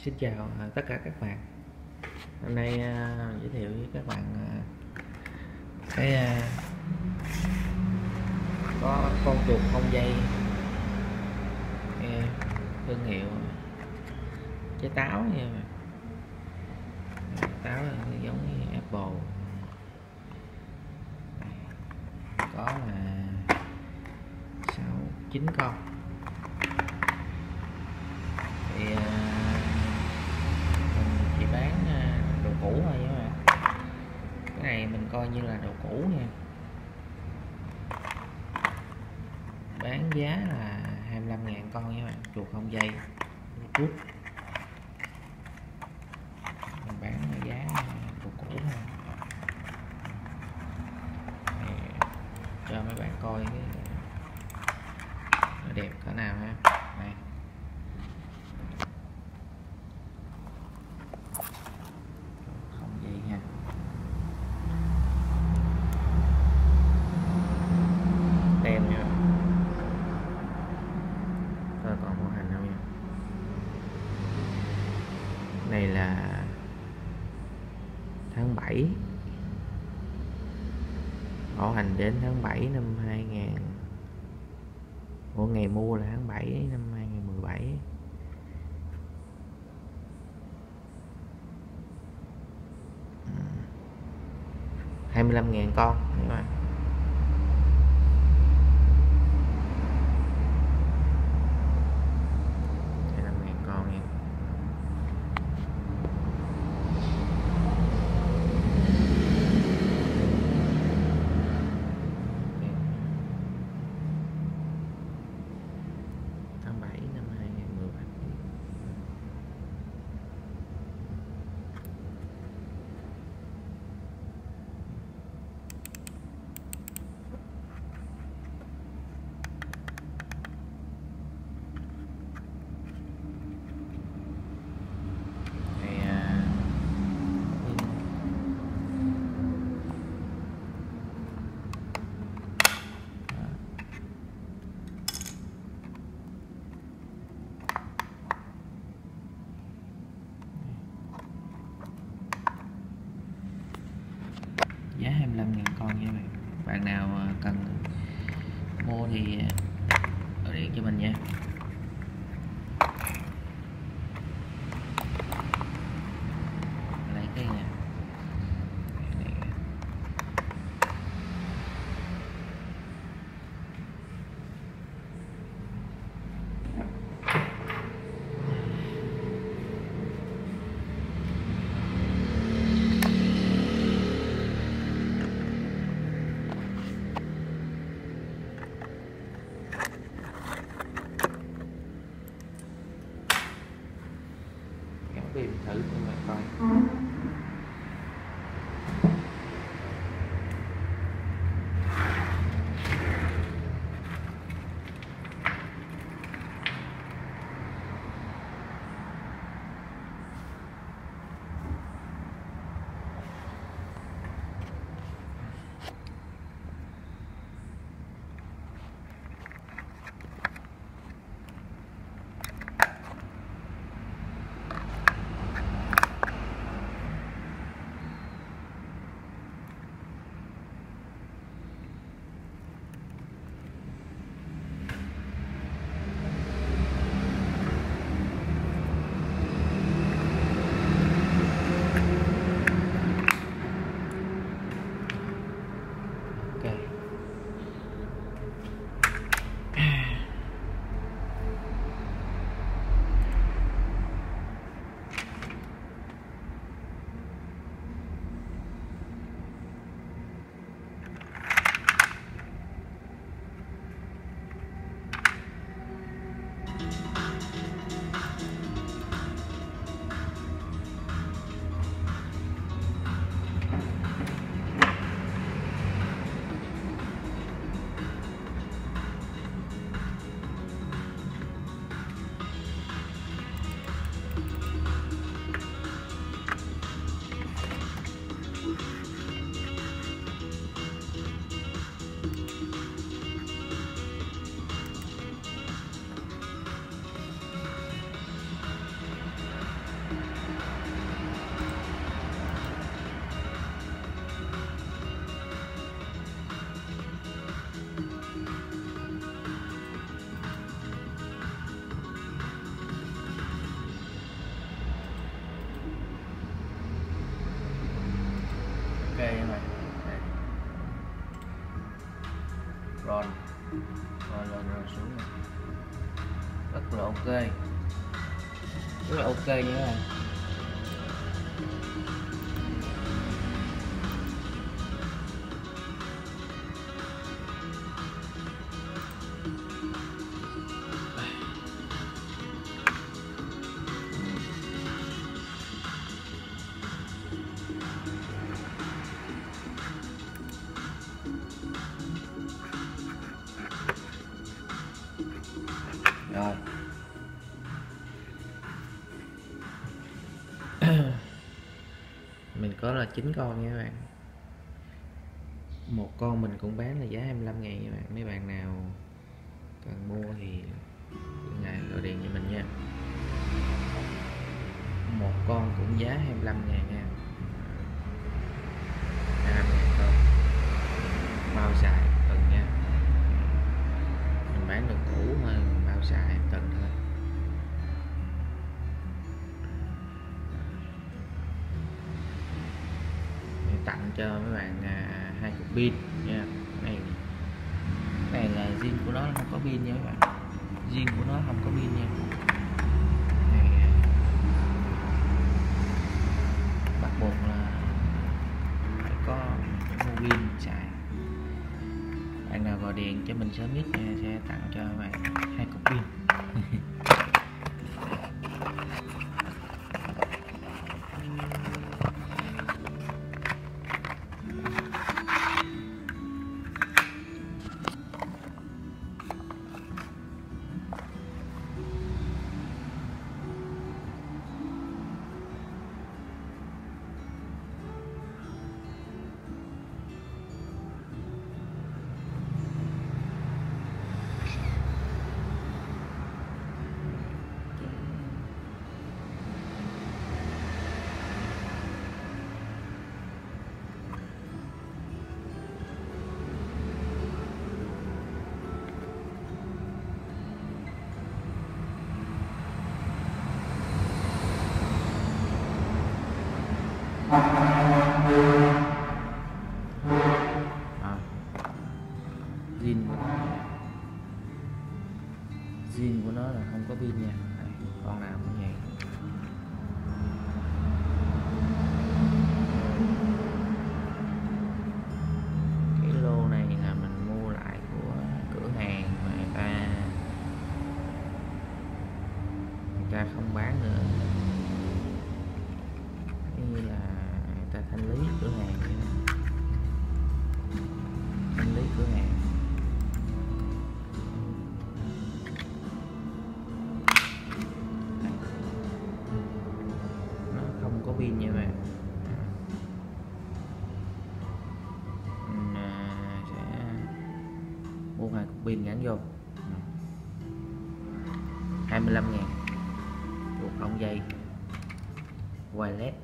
Xin chào tất cả các bạn. Hôm nay giới thiệu với các bạn có con chuột không dây thương hiệu trái táo nha. Táo giống như Apple, có là 6-9 con. Thì mình chỉ bán đồ cũ thôi các bạn. Cái này mình coi như là đồ cũ nha. Bán giá là 25.000 con các bạn, chuột không dây Bluetooth. Mình bán giá đồ cũ thôi. Cho mấy bạn coi cái nó đẹp cỡ nào ha. Đây. Không dây ha. Tem nha. Coi còn mẫu hình không nha. Này là tháng 7, bảo hành đến tháng 7 năm 2000. Ngày mua là tháng 7 năm 2017. Ừ. 25.000 con các bạn. Giá 25.000 con nha bạn. Bạn nào cần mua thì gọi điện cho mình nha. Lấy cái này. Phim thử cho bạn coi. các bạn. Đây. Ron lên rồi xuống này. Rất là ok, rất là ok nha các bạn. Rồi mình có là 9 con nha các bạn. Một con mình cũng bán là giá 25.000 nha các bạn. Mấy bạn nào cần mua thì ngày gọi điện cho mình nha. Một con cũng giá 25.000 nha. 25.000 con, bao xài tuần nha. Mình bán được cũ mà bao xài tuần thôi. Mình tặng cho mấy bạn 2 cục pin nha. Này là zin của nó không có pin nha các bạn. Zin của nó không có pin nha. Này bắt buộc là phải có mua pin xài. Bạn nào gọi điện cho mình sớm nhất nha, sẽ tặng cho bạn 2 cục pin. Zin của nó là không có pin nha. Đây, con nào cũng vậy. Cái lô này là mình mua lại của cửa hàng mà người ta không bán nữa, như là người ta thanh lý cửa hàng vậy đó. Thanh lý cửa hàng. Nó không có pin nha các bạn. Sẽ mua 2 cục pin gắn vô 25.000. Buộc ống dây wireless.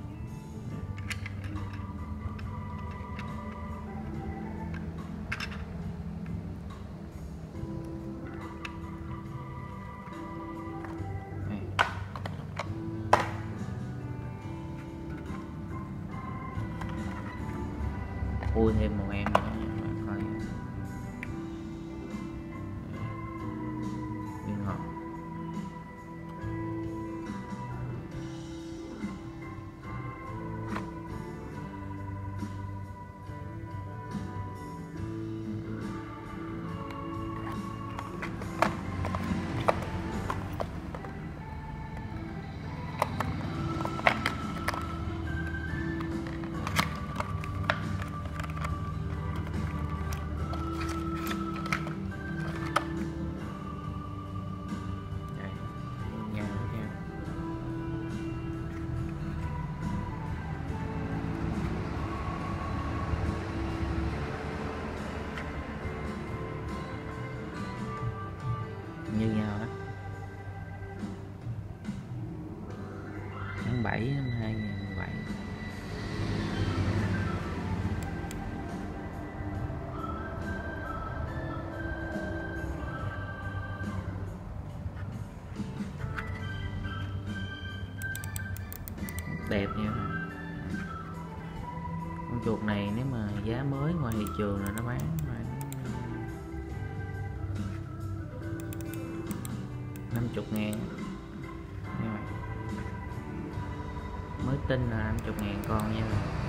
Ui thêm một em nữa coi viên ngọt. Như nhau đó. Tháng 7 năm 2017. Đẹp nha. Con chuột này nếu mà giá mới ngoài thị trường là nó bán khoảng 50.000 mới tinh là 50.000 con nha.